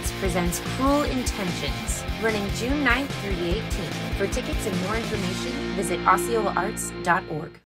Arts presents Cruel Intentions, running June 9th through the 18th. For tickets and more information, visit osceolaarts.org.